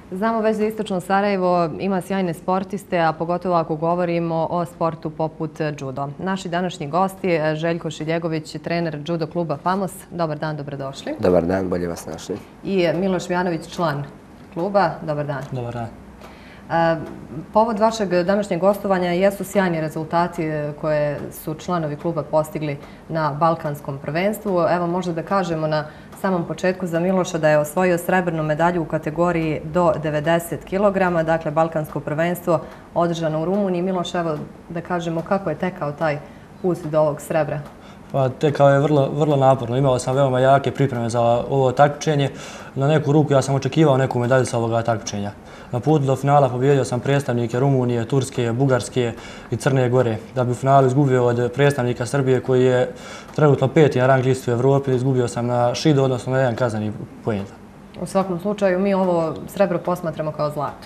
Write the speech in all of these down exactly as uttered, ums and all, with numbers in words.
Znamo već da Istočno Sarajevo ima sjajne sportiste, a pogotovo ako govorimo o sportu poput judo. Naši današnji gosti, Željko Šiljegović, trener judo kluba Famos. Dobar dan, dobrodošli. Dobar dan, bolje vas našli. I Miloš Mijanović, član kluba. Dobar dan. Dobar dan. Povod vašeg današnjeg gostovanja jesu sjajni rezultati koje su članovi kluba postigli na Balkanskom prvenstvu. Evo, možda da kažemo na samom početku za Miloša da je osvojio srebrnu medalju u kategoriji do devedeset kilograma, dakle Balkansko prvenstvo održano u Rumuniji. Miloš, evo da kažemo kako je tekao taj put do ovog srebra. Pa, tekao je vrlo, vrlo naporno. Imao sam veoma jake pripreme za ovo takmičenje. Na neku ruku ja sam očekivao neku medalju sa ovoga takmičenja. Na putu do finala pobijedio sam predstavnike Rumunije, Turske, Bugarske i Crne Gore. Da bi u finalu izgubio od predstavnika Srbije koji je trenutno peti na rang listu u Evropi, izgubio sam na šidu, odnosno na jedan kazani poen. U svakom slučaju mi ovo srebro posmatramo kao zlato.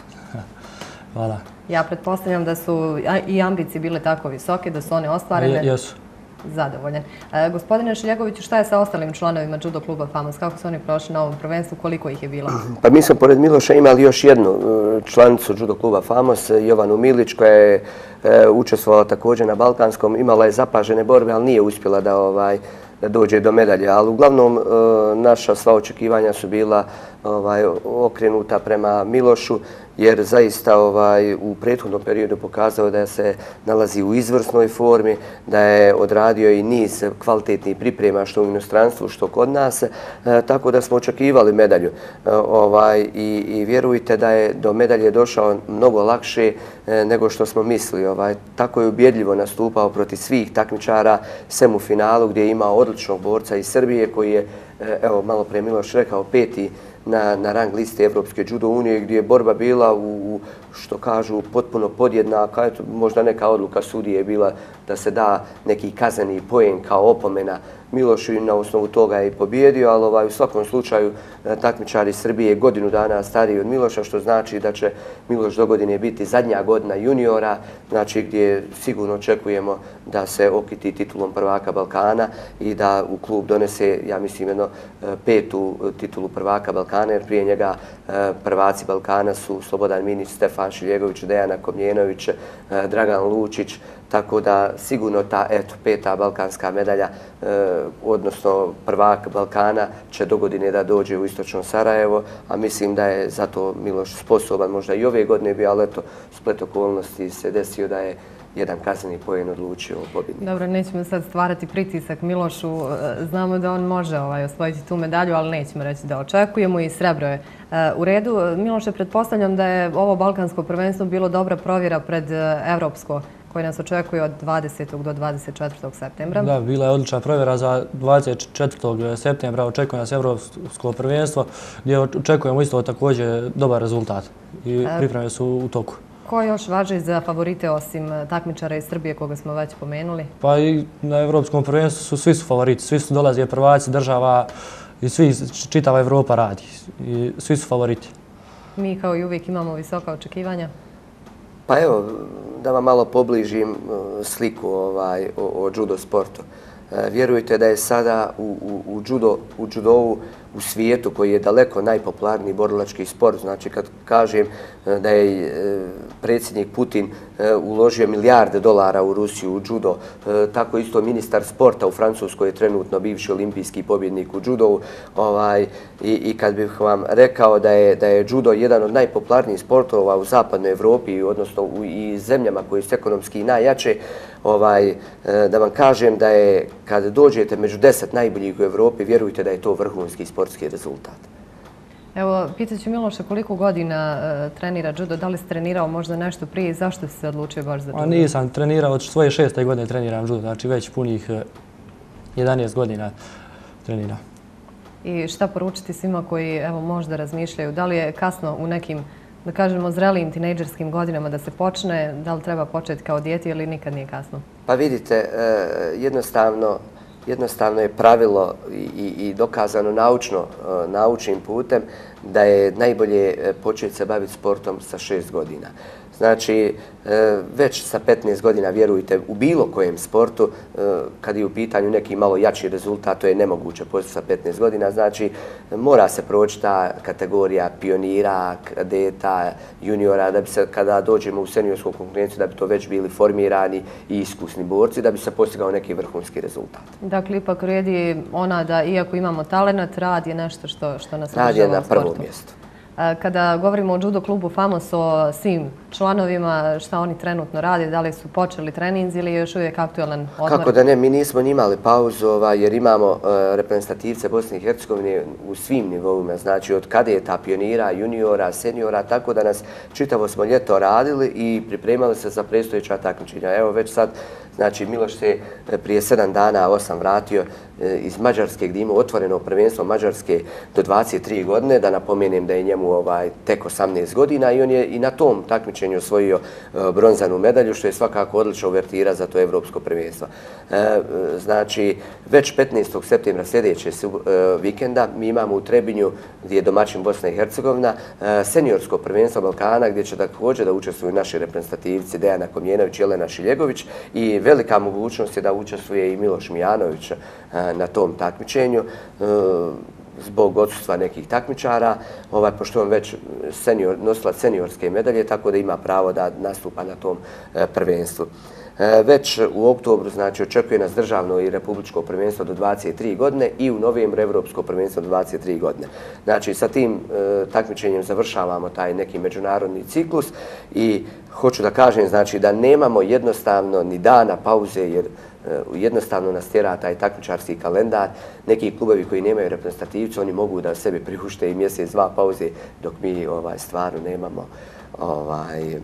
Hvala. Ja pretpostavljam da su i ambicije bile tako visoke, da su one ostvarene. Jesu. Zadovoljan. Gospodine Šiljegoviću, šta je sa ostalim članovima judo kluba Famos? Kako su oni prošli na ovom prvenstvu? Koliko ih je bilo? Pa mi smo pored Miloša imali još jednu članicu judo kluba Famos, Jovanu Milić, koja je učestvovala također na Balkanskom. Imala je zapažene borbe, ali nije uspjela da ovaj da dođe do medalje. Ali uglavnom naša sva očekivanja su bila ovaj, okrenuta prema Milošu, jer zaista ovaj, u prethodnom periodu pokazao da se nalazi u izvrsnoj formi, da je odradio i niz kvalitetnih priprema što u inostranstvu, što kod nas, e, tako da smo očekivali medalju. E, ovaj, i, I vjerujte da je do medalje došao mnogo lakše e, nego što smo mislili. Ovaj, tako je ubjedljivo nastupao protiv svih takmičara, sem u finalu gdje je imao odličnog borca iz Srbije koji je, e, evo malo pre Miloš rekao, peti na, na rang liste Evropske judo unije, gdje je borba bila u, što kažu, potpuno podjednaka. Eto, možda neka odluka sudije je bila da se da neki kazani poen kao opomena Milošu i na osnovu toga je i pobjedio, ali ovaj, u svakom slučaju takmičari Srbije godinu dana stariji od Miloša, što znači da će Miloš do godine biti zadnja godina juniora, znači gdje sigurno očekujemo da se okiti titulom prvaka Balkana i da u klub donese, ja mislim, jedno petu titulu prvaka Balkana, jer prije njega prvaci Balkana su Slobodan Minić, Stefan Šiljegović, Dejana Komljenović, Dragan Lučić, tako da sigurno ta eto, peta balkanska medalja, e, odnosno prvak Balkana, će do godine da dođe u Istočno Sarajevo, a mislim da je zato Miloš sposoban, možda i ove godine bio, ali eto, splet okolnosti se desio da je jedan kazneni poen odlučio o pobjedniku. Dobro, nećemo sad stvarati pritisak Milošu. Znamo da on može ovaj, osvojiti tu medalju, ali nećemo reći da očekujemo i srebro je u redu. Miloše, pretpostavljam da je ovo balkansko prvenstvo bilo dobra provjera pred evropsko koji nas očekuje od dvadesetog do dvadeset četvrtog septembra. Da, bila je odlična provjera za dvadeset četvrtog septembra. Očekuje nas evropsko prvenstvo gdje očekujemo isto također dobar rezultat i pripreme su u toku. Ko još važi za favorite osim takmičara iz Srbije koga smo već pomenuli? Pa i na evropskom prvenstvu su svi su favoriti. Svi su dolaze prvaci država i svi čitava Evropa radi. I svi su favoriti. Mi kao i uvijek imamo visoka očekivanja. Pa evo, da vam malo pobližim sliku ovaj, o, o judo sportu. E, vjerujte da je sada u, u, u, judo, u judovu u svijetu koji je daleko najpopularniji borilački sport. Znači kad kažem da je predsjednik Putin uložio milijarde dolara u Rusiju u judo, tako isto ministar sporta u Francuskoj je trenutno bivši olimpijski pobjednik u judovu. Ovaj, i, I kad bih vam rekao da je, da je judo jedan od najpopularnijih sportova u zapadnoj Evropi, odnosno u i zemljama koje su ekonomski najjače, ovaj, da vam kažem da je kad dođete među deset najboljih u Evropi, vjerujte da je to vrhunski sportski rezultat. Evo, pitat ću Miloša koliko godina uh, trenira judo, da li si trenirao možda nešto prije i zašto si se odlučio baš za judo? A nisam trenirao, od svoje šeste godine treniram judo, znači već punih jedanaest godina treniram. I šta poručiti svima koji evo, možda razmišljaju, da li je kasno u nekim, da kažemo, zrelijim tinejdžerskim godinama da se počne, da li treba početi kao dijete ili nikad nije kasno? Pa vidite, jednostavno, jednostavno je pravilo i, i dokazano naučno, naučnim putem da je najbolje početi se baviti sportom sa šest godina. Znači, već sa petnaest godina, vjerujte, u bilo kojem sportu, kad je u pitanju neki malo jači rezultat, to je nemoguće postići sa petnaest godina. Znači, mora se proći ta kategorija pionira, kadeta, juniora, da bi se, kada dođemo u seniorsku konkurenciju, da bi to već bili formirani i iskusni borci, da bi se postigao neki vrhunski rezultat. Dakle, ipak vrijedi ona da, iako imamo talenat, rad je nešto što, što nas rad je na prvom mjestu. Kada govorimo o judo klubu Famos, o svim članovima, šta oni trenutno rade, da li su počeli treninzi ili je još uvijek aktualan odmor? Kako da ne, mi nismo ni imali pauzu jer imamo reprezentativce Bosne i Hercegovine u svim nivoima, znači od kadeta, pionira, juniora, seniora, tako da nas čitavo smo ljeto radili i pripremali se za predstojeća takmičenja. Evo već sad, znači Miloš se prije sedam dana, osam vratio iz Mađarske gdje ima otvoreno prvenstvo Mađarske do dvadeset tri godine, da napomenem da je njemu ovaj, tek osamnaest godina i on je i na tom takmičenju osvojio bronzanu medalju, što je svakako odlična uvertira za to evropsko prvenstvo. E, znači, već petnaestog septembra sljedeće vikenda mi imamo u Trebinju, gdje je domaćin Bosna i Hercegovina, seniorsko prvenstvo Balkana, gdje će također da učestvuju naši reprezentativci Dejana Komjenović i Jelena Šiljegović i velika mogućnost je da učestvuje i Miloš Mijanović na tom takmičenju zbog odsustva nekih takmičara, ovaj, pošto on već senior, nosila seniorske medalje, tako da ima pravo da nastupa na tom e, prvenstvu. E, već u oktobru, znači, očekuje nas državno i republičko prvenstvo do dvadeset tri godine i u novembru evropsko prvenstvo do dvadeset tri godine. Znači, sa tim e, takmičenjem završavamo taj neki međunarodni ciklus i hoću da kažem, znači, da nemamo jednostavno ni dana pauze, jer jednostavno nas tjera taj takmičarski kalendar. Neki klubovi koji nemaju reprezentativce, oni mogu da sebi priušte i mjesec, dva pauze, dok mi ovaj, stvarno nemamo ovaj,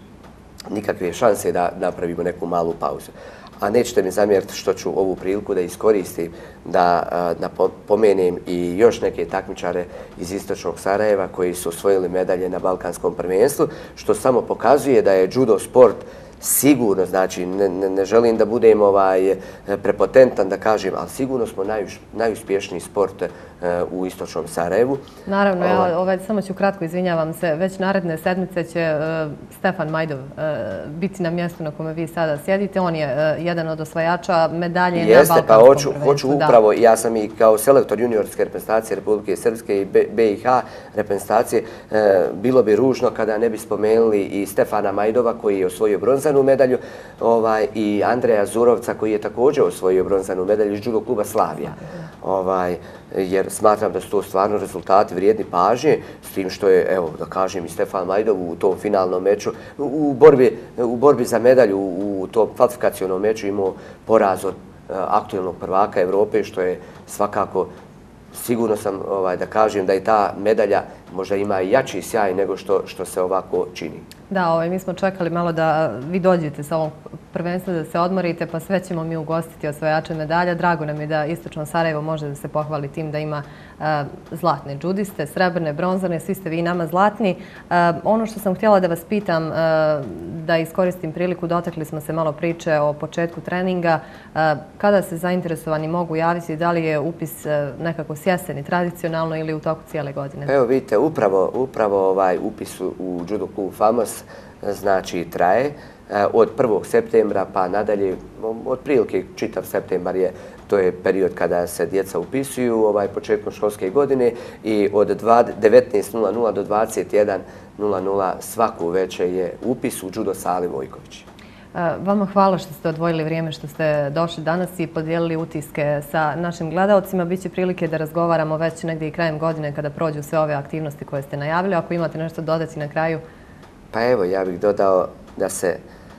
nikakve šanse da napravimo neku malu pauzu. A nećete mi zamjeriti što ću ovu priliku da iskoristim, da napomenem i još neke takmičare iz istočnog Sarajeva koji su osvojili medalje na Balkanskom prvenstvu, što samo pokazuje da je judo sport sigurno, znači ne, ne, ne želim da budem ovaj, prepotentan da kažem, ali sigurno smo najuš, najuspješniji sport uh, u istočnom Sarajevu. Naravno, ovaj. ja ovaj, samo ću kratko, izvinjavam se, već naredne sedmice će uh, Stefan Majdov uh, biti na mjestu na kome vi sada sjedite. On je uh, jedan od osvajača medalje Jeste, na Balkanskom pa hoću, prvenstvu. hoću upravo, da. Ja sam i kao selektor juniorske reprezentacije Republike Srpske i B I H reprezentacije, uh, bilo bi ružno kada ne bi spomenuli i Stefana Majdova koji je osvojio bronzanu medalju ovaj, i Andreja Zurovca koji je također osvojio bronzanu medalju iz judo kluba Slavija. Ovaj, jer smatram da su to stvarno rezultati vrijedni pažnje, s tim što je, evo, da kažem, i Stefan Majdov u tom finalnom meču, u borbi, u borbi za medalju u tom kvalifikacionom meču imao poraz od uh, aktualnog prvaka Evrope, što je svakako, sigurno sam ovaj, da kažem da i ta medalja možda ima i jači sjaj nego što, što se ovako čini. Da, ovaj, mi smo čekali malo da vi dođete sa ovom prvenstva, da se odmorite, pa sve ćemo mi ugostiti osvajače medalja. Drago nam je da Istočno Sarajevo može da se pohvali tim da ima uh, zlatne džudiste, srebrne, bronzane, svi ste vi nama zlatni. Uh, ono što sam htjela da vas pitam, uh, da iskoristim priliku, dotakli smo se malo priče o početku treninga. Uh, kada se zainteresovani mogu javiti, da li je upis uh, nekako sjesen i tradicionalno ili u toku cijele godine? Evo vidite, upravo, upravo ovaj upis u judo klub Famos znači traje od prvog septembra pa nadalje, otprilike čitav septembar je, to je period kada se djeca upisuju ovaj, početkom školske godine i od devetnaest nula nula do dvadeset jedan nula nula svaku večer je upis u judo sali Vojković. Vama hvala što ste odvojili vrijeme, što ste došli danas i podijelili utiske sa našim gledalcima. Biće prilike da razgovaramo već negdje i krajem godine kada prođu sve ove aktivnosti koje ste najavili. Ako imate nešto dodati na kraju? Pa evo, ja bih dodao da se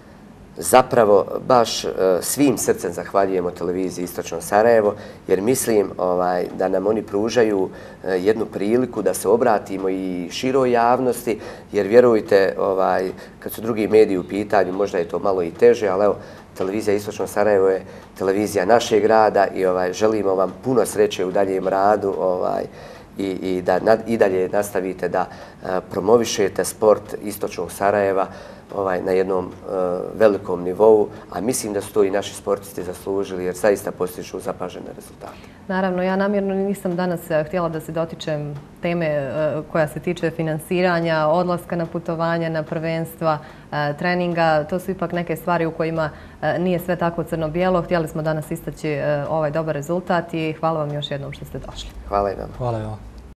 zapravo baš uh, svim srcem zahvaljujemo televiziji Istočno Sarajevo, jer mislim ovaj, da nam oni pružaju uh, jednu priliku da se obratimo i široj javnosti, jer vjerujte, ovaj, kad su drugi mediji u pitanju, možda je to malo i teže, ali evo, televizija Istočno Sarajevo je televizija našeg grada i ovaj, želimo vam puno sreće u daljem radu ovaj, i, i da nad, i dalje nastavite da uh, promovišete sport Istočnog Sarajeva. ovaj, na jednom uh, velikom nivou, a mislim da su to i naši sportisti zaslužili jer zaista postižu zapažene rezultate. Naravno, ja namjerno nisam danas htjela da se dotičem teme uh, koja se tiče finansiranja, odlaska na putovanja, na prvenstva, uh, treninga. To su ipak neke stvari u kojima uh, nije sve tako crno-bijelo. Htjeli smo danas istaći uh, ovaj dobar rezultat i hvala vam još jednom što ste došli. Hvala i vam. Hvala i vam.